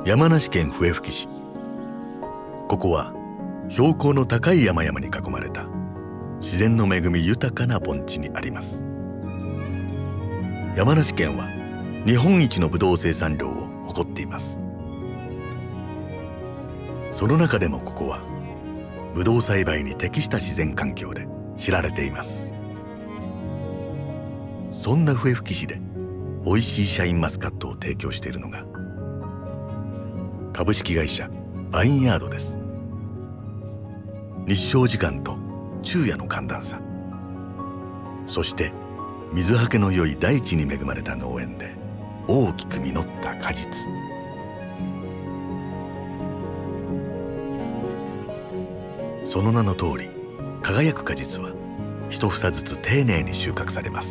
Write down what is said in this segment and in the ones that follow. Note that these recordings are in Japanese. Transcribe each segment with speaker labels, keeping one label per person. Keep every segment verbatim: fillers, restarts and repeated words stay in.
Speaker 1: 山梨県笛吹市。ここは標高の高い山々に囲まれた自然の恵み豊かな盆地にあります。山梨県は日本一のブドウ生産量を誇っています。その中でもここはブドウ栽培に適した自然環境で知られています。そんな笛吹市で美味しいシャインマスカットを提供しているのが株式会社バインヤードです。日照時間と昼夜の寒暖差、そして水はけの良い大地に恵まれた農園で大きく実った果実。その名の通り、輝く果実は一房ずつ丁寧に収穫されます。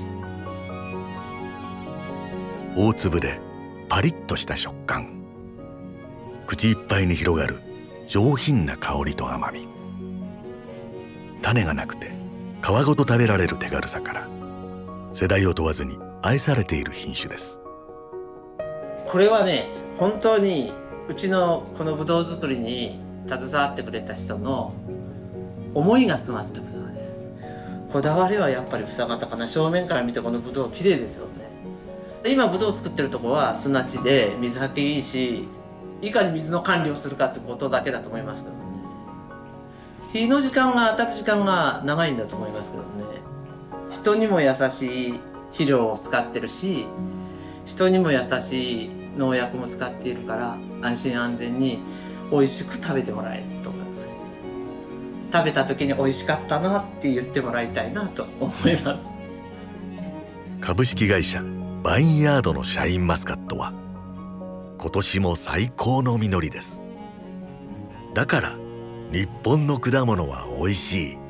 Speaker 1: 大粒でパリッとした食感、口いっぱいに広がる上品な香りと甘み、種がなくて皮ごと食べられる手軽さから世代を問わずに愛されている品種です。
Speaker 2: これはね、本当にうちのこのブドウ作りに携わってくれた人の思いが詰まったブドウです。こだわりはやっぱり房型かな。正面から見てこのブドウ綺麗ですよね。今ブドウ作ってるとこは砂地で水はけいいし、いかに水の管理をするかってことだけだと思いますけどね。日の時間が当たる時間が長いんだと思いますけどね。人にも優しい肥料を使ってるし、人にも優しい農薬も使っているから安心安全に美味しく食べてもらえると思います。食べた時に美味しかったなって言ってもらいたいなと思います。
Speaker 1: 株式会社バインヤードのシャインマスカットは今年も最高の実りです。だから日本の果物は美味しい。